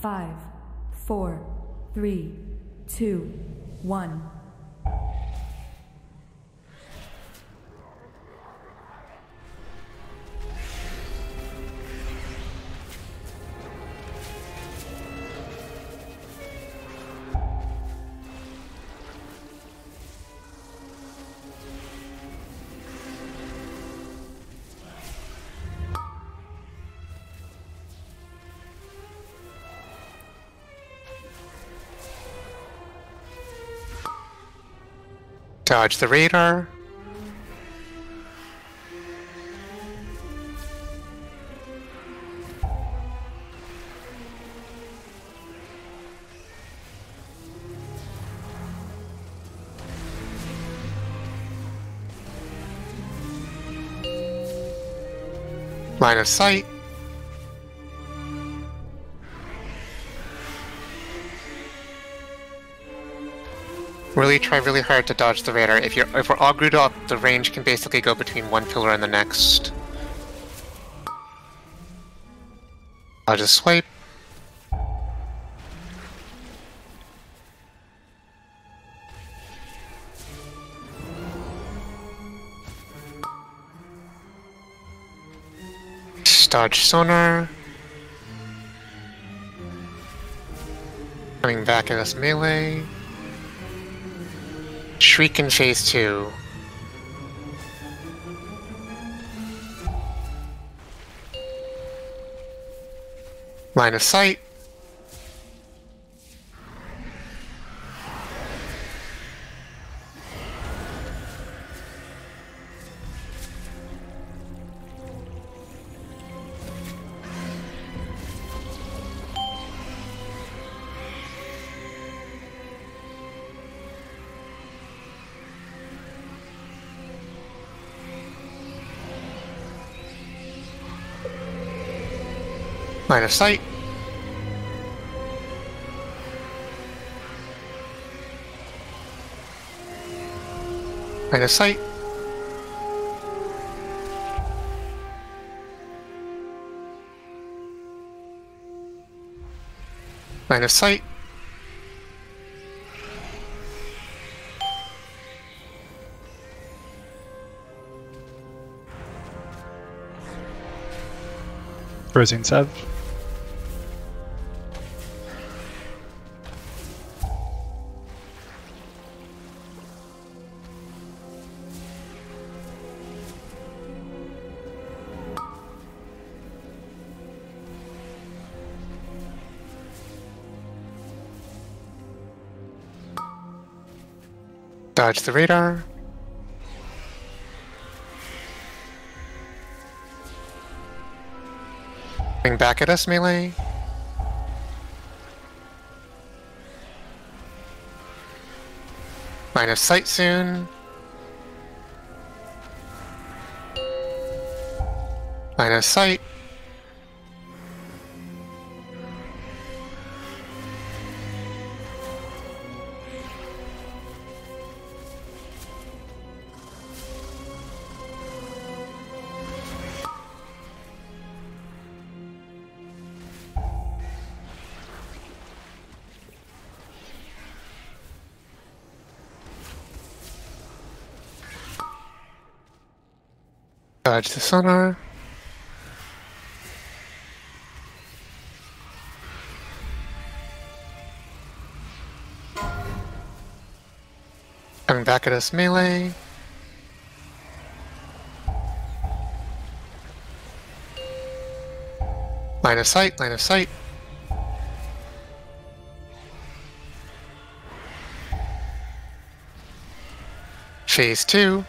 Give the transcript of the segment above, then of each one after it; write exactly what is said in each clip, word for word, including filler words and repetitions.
Five, four, three, two, one. Dodge the radar. Line of sight. Really try really hard to dodge the radar. If you're if we're all glued up, the range can basically go between one pillar and the next. I'll just swipe. Dodge sonar. Coming back at us melee. Shriek in phase two. Line of sight. Line of sight. Line of sight. Line of sight. Frozen Sev. Dodge the radar. Coming back at us melee. Line of sight soon. Line of sight. Dodge the sonar. Coming back at us melee. Line of sight, line of sight. Phase two.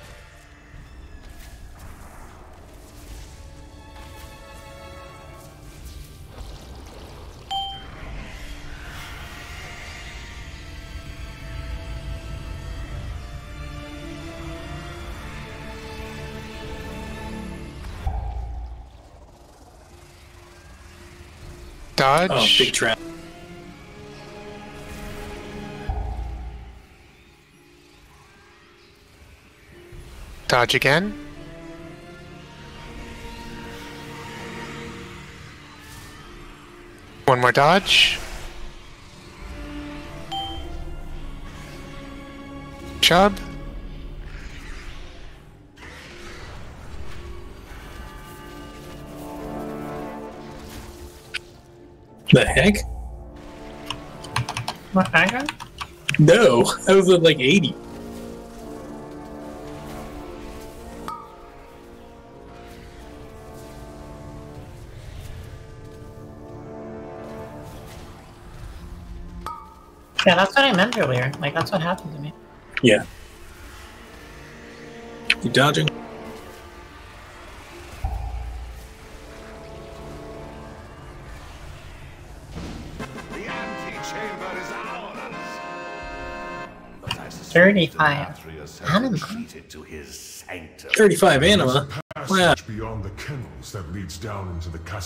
Dodge. Oh, big trap. Dodge again. One more dodge. job. The heck? What, aggro? No, I was at like eighty. Yeah, that's what I meant earlier. Like, that's what happened to me. Yeah. You dodging? The antechamber is ours. But I suspect thirty-five. Demetrius Anima. has retreated to his sanctum. thirty-five anima. Wow. Passage beyond the kennels that leads down into the castle.